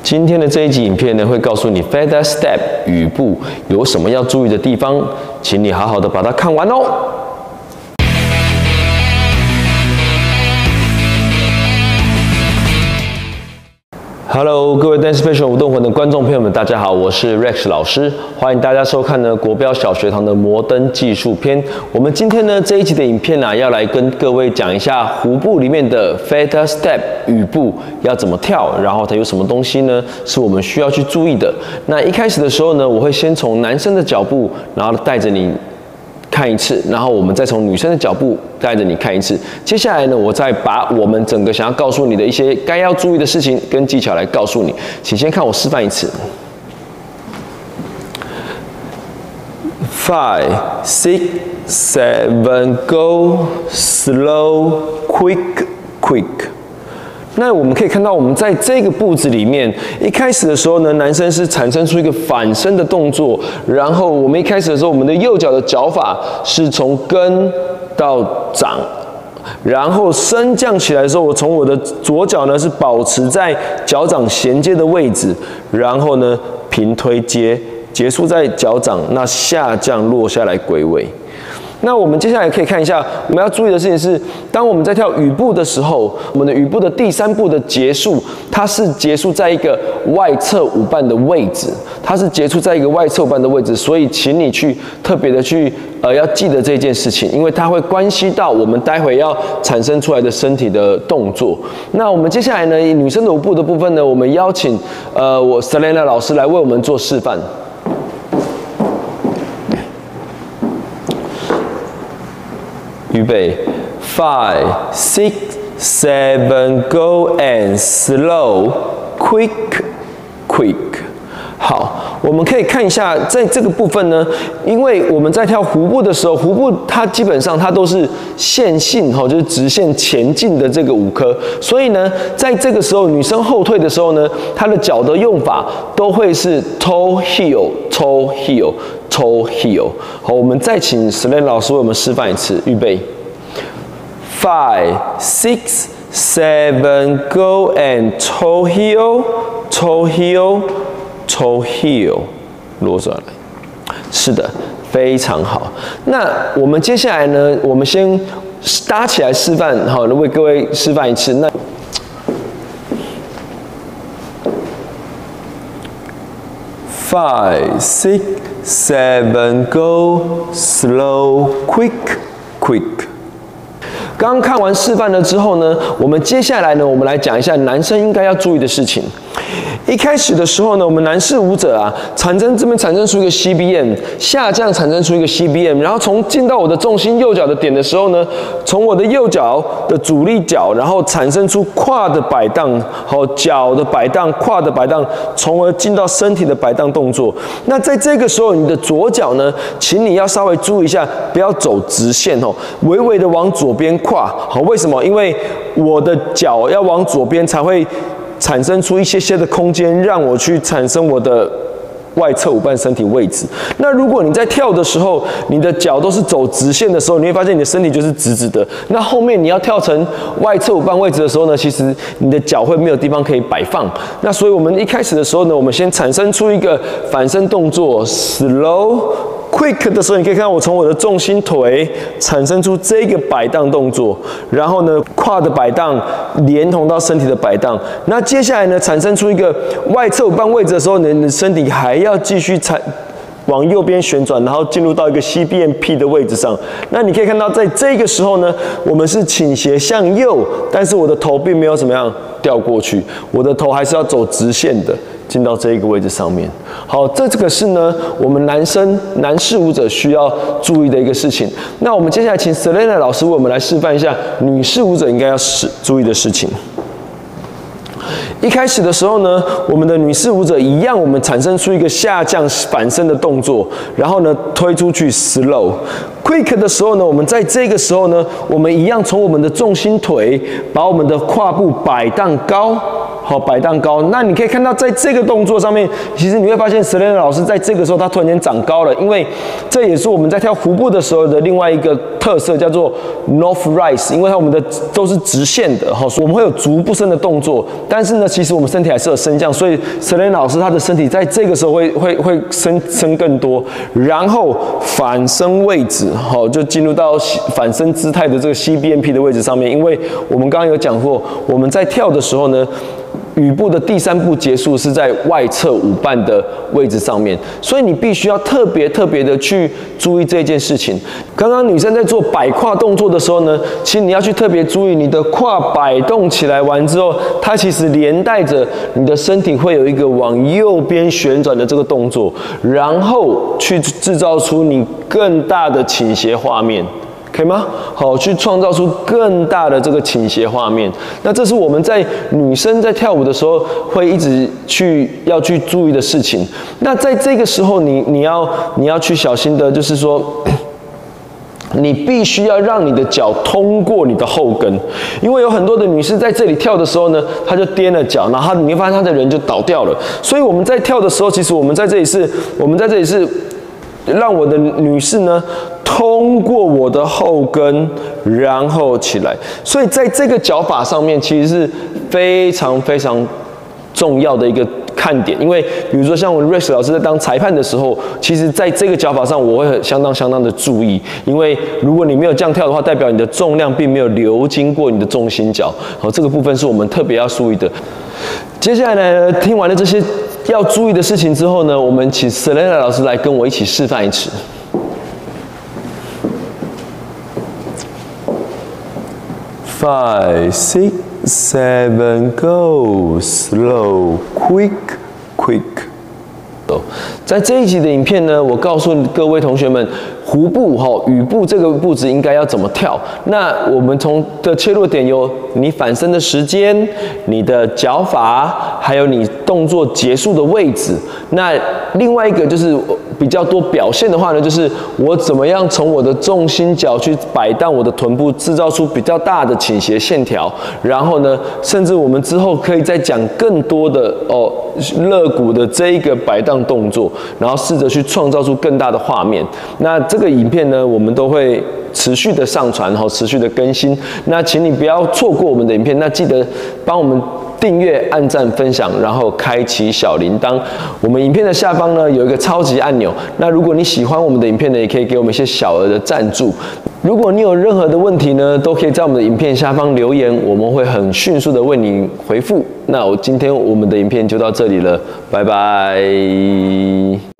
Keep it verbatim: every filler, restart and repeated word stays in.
今天的这一集影片呢，会告诉你 feather step 语步有什么要注意的地方，请你好好的把它看完哦。Hello， 各位 Dance Passion 舞动魂的观众朋友们，大家好，我是 Rex 老师，欢迎大家收看呢国标小学堂的摩登技术篇。我们今天呢这一集的影片啊，要来跟各位讲一下胡步里面的 feather step 语步要怎么跳，然后它有什么东西呢是我们需要去注意的。那一开始的时候呢，我会先从男生的脚步，然后带着你看一次，然后我们再从女生的脚步带着你看一次。接下来呢，我再把我们整个想要告诉你的一些该要注意的事情跟技巧来告诉你。请先看我示范一次。Five, six, seven, go, slow, quick, quick。那我们可以看到，我们在这个步子里面，一开始的时候呢，男生是产生出一个反身的动作，然后我们一开始的时候，我们的右脚的脚法是从跟到掌，然后升降起来的时候，我从我的左脚呢是保持在脚掌衔接的位置，然后呢平推接，结束在脚掌，那下降落下来归位。那我们接下来可以看一下，我们要注意的事情是，当我们在跳语步的时候，我们的语步的第三步的结束，它是结束在一个外侧舞伴的位置，它是结束在一个外侧舞伴的位置，所以请你去特别的去呃要记得这件事情，因为它会关系到我们待会要产生出来的身体的动作。那我们接下来呢，女生的舞步的部分呢，我们邀请呃我 Selena 老师来为我们做示范。预备 ，five, six, seven, go and slow, quick, quick。好，我们可以看一下，在这个部分呢，因为我们在跳胡步的时候，胡步它基本上它都是线性哈，就是直线前进的这个舞科，所以呢，在这个时候女生后退的时候呢，她的脚的用法都会是 toe heel, toe heel。toe heel。好，我们再请 Selena 老师为我们示范一次，预备 ，five, six, seven, go and toe heel, toe heel, toe heel， 落下来。是的，非常好。那我们接下来呢，我们先搭起来示范，好，为各位示范一次。那Five, six, seven, go, slow, quick, quick。刚刚看完示范了之后呢，我们接下来呢，我们来讲一下男生应该要注意的事情。一开始的时候呢，我们男士舞者啊，产生这边产生出一个 C B M， 下降产生出一个 C B M， 然后从进到我的重心右脚的点的时候呢，从我的右脚的阻力角，然后产生出胯的摆荡，好，脚的摆荡，胯的摆荡，从而进到身体的摆荡动作。那在这个时候，你的左脚呢，请你要稍微注意一下，不要走直线哦，微微的往左边跨。好，为什么？因为我的脚要往左边才会产生出一些些的空间，让我去产生我的外侧舞伴身体位置。那如果你在跳的时候，你的脚都是走直线的时候，你会发现你的身体就是直直的。那后面你要跳成外侧舞伴位置的时候呢，其实你的脚会没有地方可以摆放。那所以我们一开始的时候呢，我们先产生出一个反身动作 ，slow。Quick 的时候，你可以看到我从我的重心腿产生出这个摆荡动作，然后呢，胯的摆荡连同到身体的摆荡。那接下来呢，产生出一个外侧舞伴位置的时候，你的身体还要继续产往右边旋转，然后进入到一个 C B M P 的位置上。那你可以看到，在这个时候呢，我们是倾斜向右，但是我的头并没有怎么样掉过去，我的头还是要走直线的。进到这一个位置上面，好，这这个是呢，我们男生男士舞者需要注意的一个事情。那我们接下来请 Selena 老师为我们来示范一下女士舞者应该要注意的事情。一开始的时候呢，我们的女士舞者一样，我们产生出一个下降反身的动作，然后呢推出去 slow。Quick 的时候呢，我们在这个时候呢，我们一样从我们的重心腿把我们的胯部摆荡高。 好摆蛋糕。那你可以看到，在这个动作上面，其实你会发现 Selena 老师在这个时候她突然间长高了，因为这也是我们在跳弧步的时候的另外一个特色，叫做 North Rise， 因为它我们的都是直线的哈，我们会有足不伸的动作，但是呢，其实我们身体还是有升降，所以 Selena 老师她的身体在这个时候会会会升升更多，然后反身位置好就进入到反身姿态的这个 C B N P 的位置上面，因为我们刚刚有讲过，我们在跳的时候呢。羽步的第三步结束是在外侧舞伴的位置上面，所以你必须要特别特别的去注意这件事情。刚刚女生在做摆胯动作的时候呢，其实你要去特别注意你的胯摆动起来完之后，它其实连带着你的身体会有一个往右边旋转的这个动作，然后去制造出你更大的倾斜画面。可以吗？好，去创造出更大的这个倾斜画面。那这是我们在女生在跳舞的时候会一直去要去注意的事情。那在这个时候你，你你要你要去小心的，就是说，你必须要让你的脚通过你的后跟，因为有很多的女士在这里跳的时候呢，她就踮了脚，然后你会发现她的人就倒掉了。所以我们在跳的时候，其实我们在这里是，我们在这里是让我的女士呢。通过我的后跟，然后起来，所以在这个脚法上面，其实是非常非常重要的一个看点。因为比如说像我 Rex 老师在当裁判的时候，其实在这个脚法上，我会很相当相当的注意。因为如果你没有这样跳的话，代表你的重量并没有流经过你的重心脚，好，这个部分是我们特别要注意的。接下来呢，听完了这些要注意的事情之后呢，我们请 Selena 老师来跟我一起示范一次。Five, six, seven, go, slow, quick, quick. 在这一集的影片呢，我告诉各位同学们，弧步哈羽步这个步子应该要怎么跳。那我们从的切入点有你反身的时间、你的脚法，还有你动作结束的位置。那另外一个就是比较多表现的话呢，就是我怎么样从我的重心脚去摆荡我的臀部，制造出比较大的倾斜线条。然后呢，甚至我们之后可以再讲更多的哦肋骨的这一个摆荡动作，然后试着去创造出更大的画面。那这个影片呢，我们都会持续的上传，然后持续的更新。那请你不要错过我们的影片，那记得帮我们订阅、按赞、分享，然后开启小铃铛。我们影片的下方呢有一个超级按钮，那如果你喜欢我们的影片呢，也可以给我们一些小额的赞助。如果你有任何的问题呢，都可以在我们的影片下方留言，我们会很迅速的为你回复。那我今天我们的影片就到这里了，拜拜。